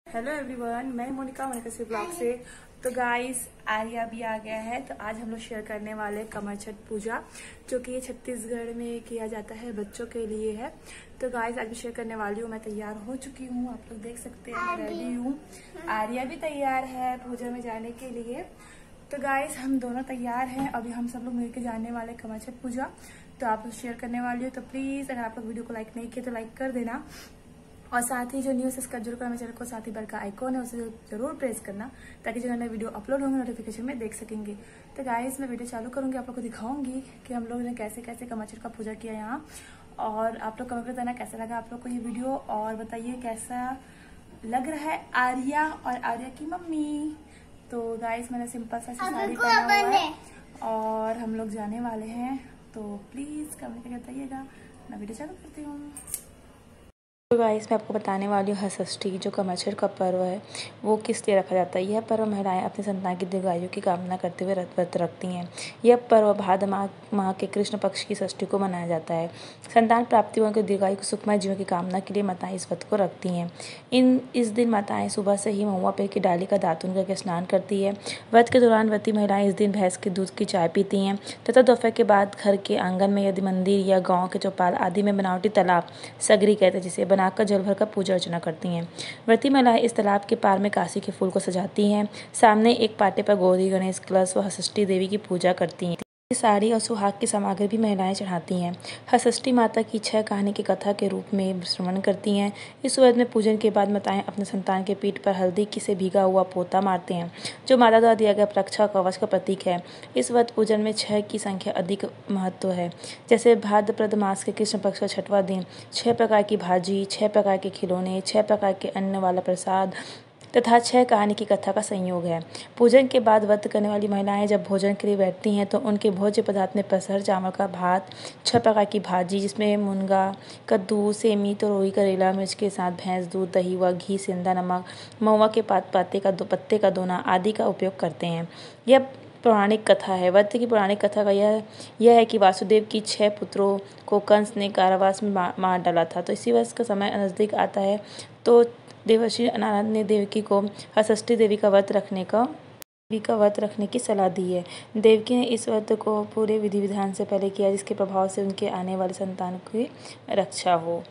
Hello everyone, मैं मोनिका से blog से। तो गाइस, आर्या भी आ गया है। तो आज हम लोग शेयर करने वाले कमर छठ पूजा, जो कि ये छत्तीसगढ़ में किया जाता है, बच्चों के लिए है। तो गाइस, आज भी शेयर करने वाली हूँ। मैं तैयार हो चुकी हूँ, आप लोग देख सकते हैं, मैं रेडी हूँ। आर्या भी तैयार है पूजा में जाने के लिए। तो गाइस, हम दोनों तैयार हैं। अभी हम सब लोग मिलकर जाने वाले कमर छठ पूजा। तो आप लोग शेयर करने वाली हो। तो प्लीज, अगर आप लोग वीडियो को लाइक नहीं किए तो लाइक कर देना, और साथ ही जो न्यू सब्सक्राइब जरूर करना चैनल को, साथ ही बेल का आइकॉन है उसे जरूर प्रेस करना, ताकि जो नए वीडियो अपलोड होंगे नोटिफिकेशन में देख सकेंगे। तो गाइस, मैं वीडियो चालू करूंगी, आप लोग को दिखाऊंगी कि हम लोग ने कैसे कैसे कमर छठ का पूजा किया यहाँ। और आप लोग कमेंट में बताना कैसा लगा आप लोग को ये वीडियो, और बताइए कैसा लग रहा है आर्या और आर्या की मम्मी। तो गाइस, मैंने सिंपल सा साड़ी पहना हुआ है और हम लोग जाने वाले हैं। तो प्लीज कमेंट करके बताइएगा। मैं वीडियो चालू करती हूँ। तो गाइस, मैं आपको बताने वाली हूँ हसष्ठी, जो कमर छठ का पर्व है, वो किस लिए रखा जाता है। यह पर्व महिलाएं अपनी संतान की दीर्घायु की कामना करते हुए व्रत रखती हैं। यह पर्व भाद्र माह के कृष्ण पक्ष की षष्ठी को मनाया जाता है। संतान प्राप्ति व दीर्घायु को सुखमय जीवन की कामना के लिए माताएं इस व्रत को रखती हैं। इस दिन माताएं सुबह से ही महुआ पेड़ की डाली का दातुन करके स्नान करती है। व्रत के दौरान व्रती महिलाएं इस दिन भैंस के दूध की चाय पीती हैं तथा दोपहर के बाद घर के आंगन में, यदि मंदिर या गाँव के चौपाल आदि में बनावटी तालाब, सगरी कहते हैं जिसे, बनाकर जल भर कर पूजा अर्चना करती हैं। व्रती महिलाएं इस तालाब के पार में काशी के फूल को सजाती हैं। सामने एक पाटे पर गौरी, गणेश, कलश व हसष्ठी देवी की पूजा करती हैं। साड़ी और सुहाग की सामग्री भी महिलाएं चढ़ाती हैं। हसष्ठी माता की 6 कहानी की कथा के रूप में श्रवण करती हैं। इस व्रत में पूजन के बाद माताएं अपने संतान के पीठ पर हल्दी से भीगा हुआ पोता मारते हैं, जो माता द्वारा दिया गया रक्षा कवच का प्रतीक है। इस व्रत पूजन में 6 की संख्या अधिक महत्व है। जैसे भाद्रपद मास के कृष्ण पक्ष का 6वां दिन 6 प्रकार की भाजी, 6 प्रकार के खिलौने, 6 प्रकार के अन्न वाला प्रसाद तथा 6 कहानी की कथा का संयोग है। पूजन के बाद व्रत करने वाली महिलाएं जब भोजन के लिए बैठती हैं तो उनके भोज्य पदार्थ में पसहर चावल का भात, 6 प्रकार की भाजी जिसमें मुनगा, कद्दू, सेमी, तरोई, करेला, मिर्च के साथ भैंस दूध, दही व घी, सेंधा नमक, महुआ के पत्ते का दोना आदि का उपयोग करते हैं। यह पौराणिक कथा है। व्रत की पौराणिक कथा का यह है कि वासुदेव की 6 पुत्रों को कंस ने कारावास में मार डाला था। तो इसी वर्ष का समय नज़दीक आता है, तो देवर्षि नारद ने देवकी को हसष्ठी देवी का व्रत रखने की सलाह दी है। देवकी ने इस व्रत को पूरे विधि विधान से पहले किया, जिसके प्रभाव से उनके आने वाले संतान की रक्षा हो।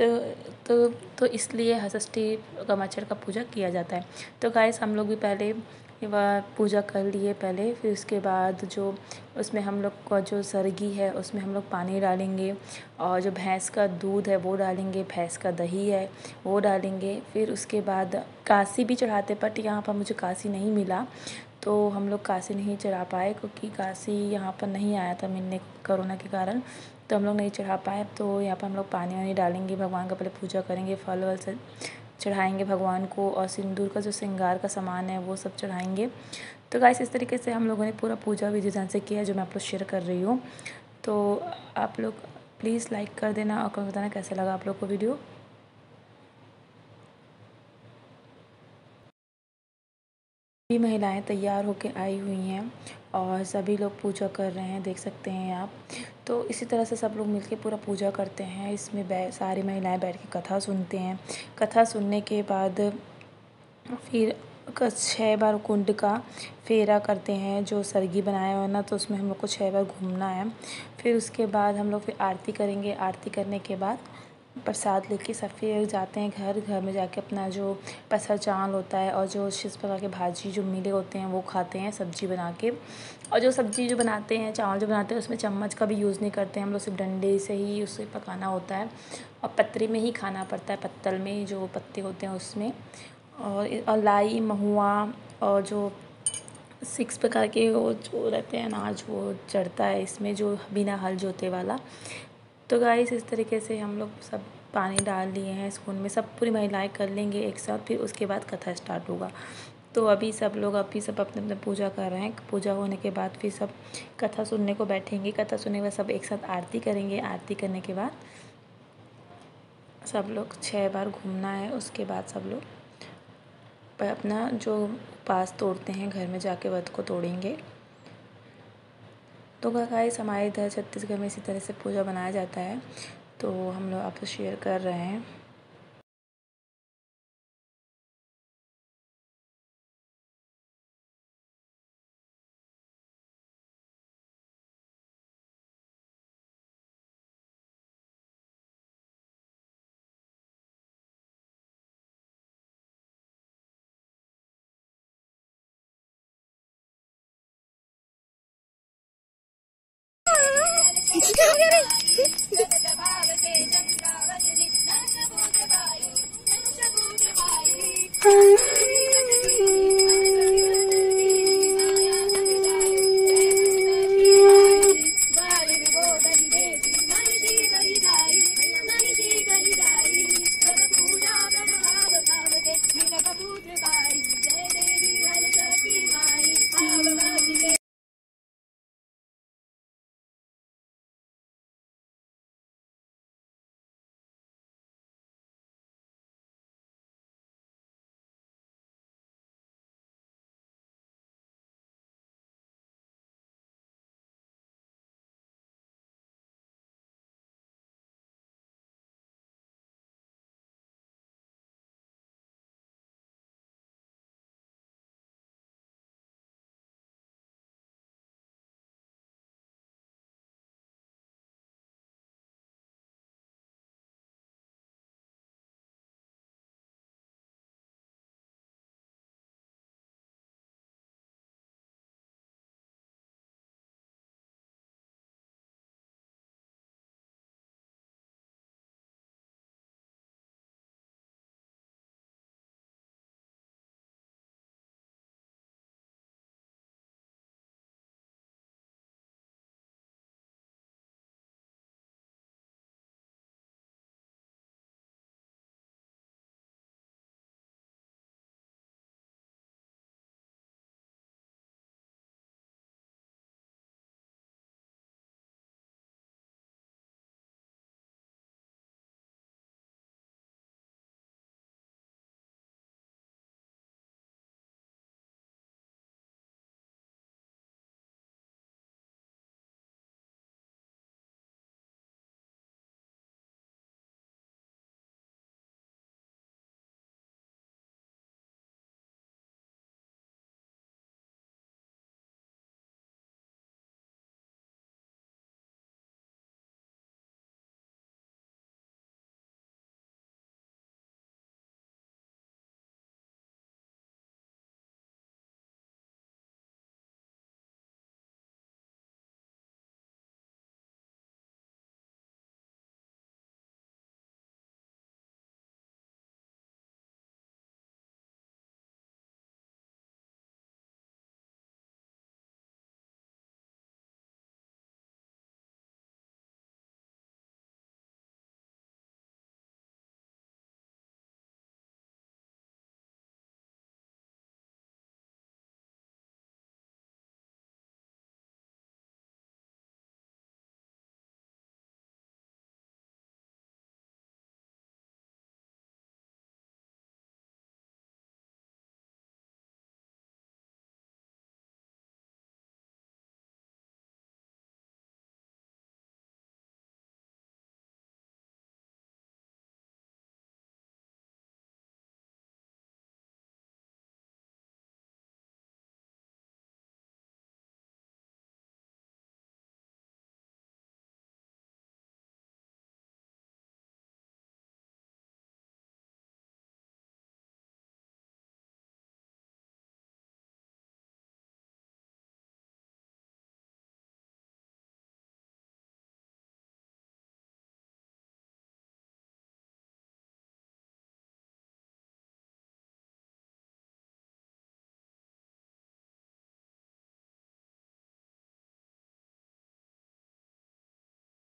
तो इसलिए हसष्ठी कमर छठ का पूजा किया जाता है। तो गाइस, हम लोग भी पहले वह पूजा कर लिए पहले, फिर उसके बाद जो उसमें हम लोग का जो सरगी है उसमें हम लोग पानी डालेंगे, और जो भैंस का दूध है वो डालेंगे, भैंस का दही है वो डालेंगे। फिर उसके बाद काशी भी चढ़ाते, बट यहाँ पर मुझे काशी नहीं मिला, तो हम लोग काशी नहीं चढ़ा पाए, क्योंकि काशी यहाँ पर नहीं आया था मिलने कोरोना के कारण, तो हम लोग नहीं चढ़ा पाए। तो यहाँ पर हम लोग पानी वानी डालेंगे, भगवान का पहले पूजा करेंगे, फल वल से चढ़ाएंगे भगवान को, और सिंदूर का जो श्रृंगार का सामान है वो सब चढ़ाएंगे। तो गाइस, इस तरीके से हम लोगों ने पूरा पूजा विधि विधान से किया, जो मैं आप लोग शेयर कर रही हूँ। तो आप लोग प्लीज़ लाइक कर देना और कमेंट बताना कैसा लगा आप लोग को वीडियो। सभी महिलाएं तैयार होकर आई हुई हैं और सभी लोग पूजा कर रहे हैं, देख सकते हैं आप। तो इसी तरह से सब लोग मिलके पूरा पूजा करते हैं। इसमें सारी महिलाएं बैठ के कथा सुनते हैं। कथा सुनने के बाद फिर 6 बार कुंड का फेरा करते हैं, जो सरगी बनाया हुआ है ना, तो उसमें हम लोग को 6 बार घूमना है। फिर उसके बाद हम लोग फिर आरती करेंगे। आरती करने के बाद प्रसाद लेके सब फिर जाते हैं घर में जाके अपना जो पसहर चावल होता है और जो 6 प्रकार के भाजी जो मिले होते हैं वो खाते हैं सब्जी बना के। और जो सब्जी जो बनाते हैं, चावल जो बनाते हैं, उसमें चम्मच का भी यूज़ नहीं करते हैं हम लोग, सिर्फ डंडे से ही उसे पकाना होता है, और पतरे में ही खाना पड़ता है, पत्तल में जो पत्ते होते हैं उसमें। और लाई, महुआ और जो 6 प्रकार के वो जो रहते हैं अनाज, वो चढ़ता है इसमें, जो बिना हल जोते वाला। तो गाइस, इस तरीके से हम लोग सब पानी डाल लिए हैं इस कुंड में, सब पूरी महिलाएं कर लेंगे एक साथ, फिर उसके बाद कथा स्टार्ट होगा। तो अभी सब अपने अपने पूजा कर रहे हैं। पूजा होने के बाद फिर सब कथा सुनने को बैठेंगे। कथा सुनने के बाद सब एक साथ आरती करेंगे। आरती करने के बाद सब लोग 6 बार घूमना है। उसके बाद सब लोग अपना जो उपास तोड़ते हैं, घर में जाके व्रत को तोड़ेंगे। तो गाइस, हमारे इधर छत्तीसगढ़ में इसी तरह से पूजा बनाया जाता है, तो हम लोग आपसे शेयर कर रहे हैं। अरे